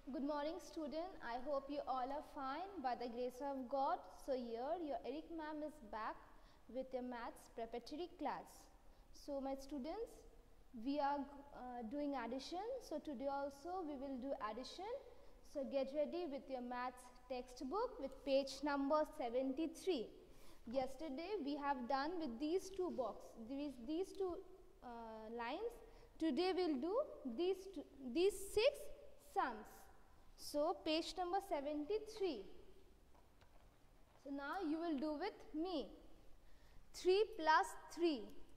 Good morning student. I hope you all are fine by the grace of God. So here your Eric ma'am is back with your maths preparatory class. So my students, we are doing addition. So today also we will do addition. So get ready with your maths textbook with page number 73. Yesterday we have done with these two these two lines. Today we will do these 6 sums. So page number 73. So now you will do with me. 3 plus 3.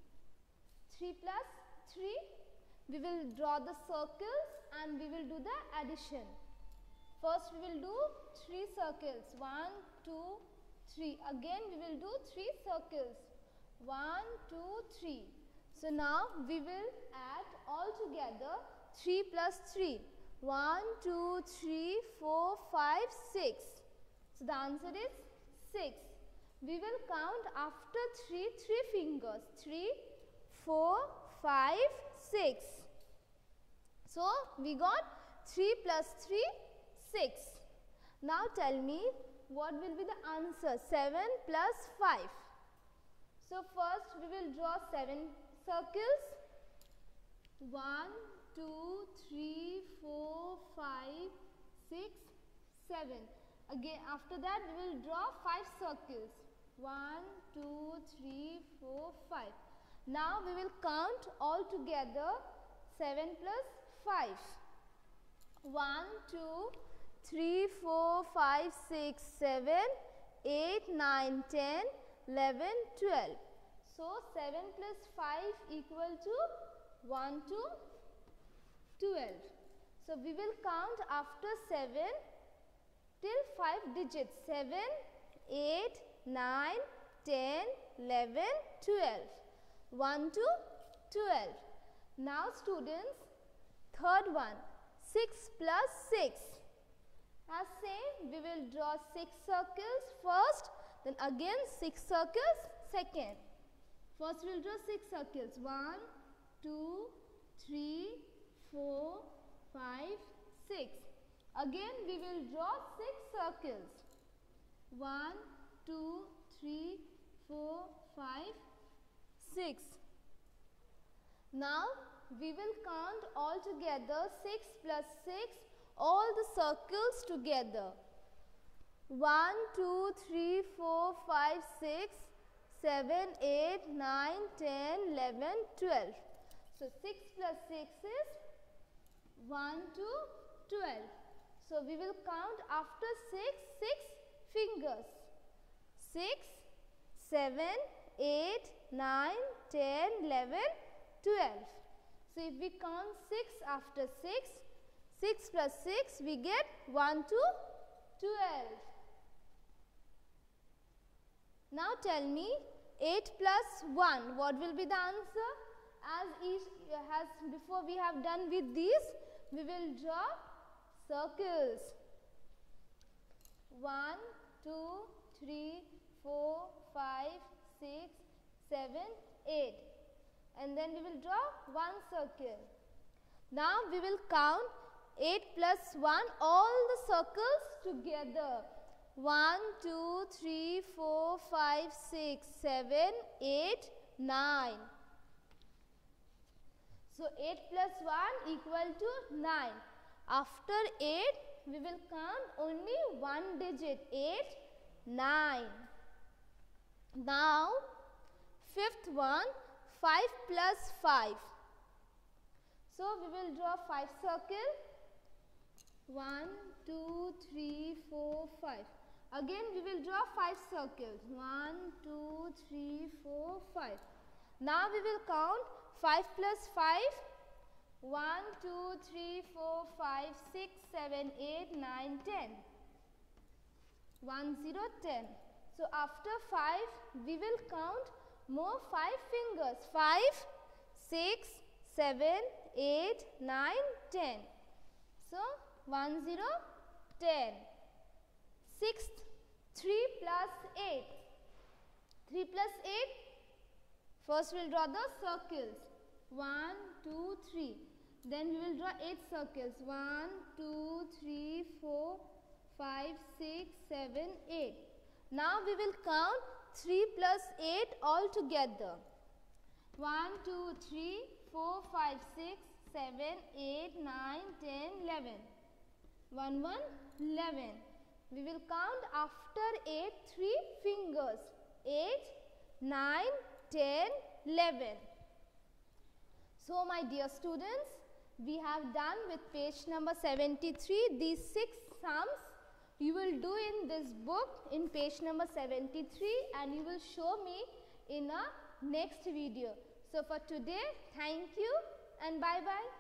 3 plus 3. We will draw the circles and we will do the addition. First we will do 3 circles. 1, 2, 3. Again we will do 3 circles. 1, 2, 3. So now we will add all together 3 plus 3. 1, 2, 3, 4, 5, 6. So the answer is 6. We will count after 3 fingers. 3, 4, 5, 6. So we got 3 plus 3, 6. Now tell me what will be the answer. 7 plus 5. So first we will draw 7 circles. 1, 2, 3, 4, 5, 6, 7. Again after that we will draw 5 circles. 1, 2, 3, 4, 5. Now we will count all together 7 plus 5. 1, 2, 3, 4, 5, 6, 7, 8, 9, 10, 11, 12. So 7 plus 5 equal to 1 to 12. So we will count after 7 till 5 digits. 7, 8, 9, 10, 11, 12. 1 to 12. Now students, third one, 6 plus 6. As same, we will draw 6 circles first, then again 6 circles second. First we will draw 6 circles. 1, 2, 3, 4, 5, 6. Again we will draw 6 circles. 1, 2, 3, 4, 5, 6. Now we will count all together 6 plus 6, all the circles together. 1, 2, 3, 4, 5, 6, 7, 8, 9, 10, 11, 12. So 6 plus 6 is 1 to 12. So we will count after 6 fingers. 6, 7, 8, 9, 10, 11, 12. So if we count 6 after 6 plus 6 we get 1 to 12. Now tell me 8 plus 1, what will be the answer? As before we have done with these, we will draw circles. 1, 2, 3, 4, 5, 6, 7, 8. And then we will draw one circle. Now we will count 8 plus 1, all the circles together. 1, 2, 3, 4, 5, 6, 7, 8, 9. So 8 plus 1 equal to 9. After 8, we will count only one digit. 8, 9. Now, fifth one, 5 plus 5. So we will draw 5 circles. 1, 2, 3, 4, 5. Again we will draw 5 circles. 1, 2, 3, 4, 5. Now we will count 5 plus 5. 1, 2, 3, 4, 5, 6, 7, 8, 9, 10. 1, 0, 10. So after 5 we will count more 5 fingers. 5, 6, 7, 8, 9, 10. So 1, 0, 10. Sixth, 3 plus 8. 3 plus 8. First we will draw the circles. 1, 2, 3. Then we will draw 8 circles. 1, 2, 3, Now we will count 3 plus 8 all together. 1, 2, 3, 4, 5, 6, 7, 8, 9, 10, 11. 1, 1, 11. We will count after 8 3 fingers. 8, 9, 10, 11. So my dear students, we have done with page number 73 these 6 sums. You will do in this book in page number 73 and you will show me in a next video. So for today, thank you and bye-bye.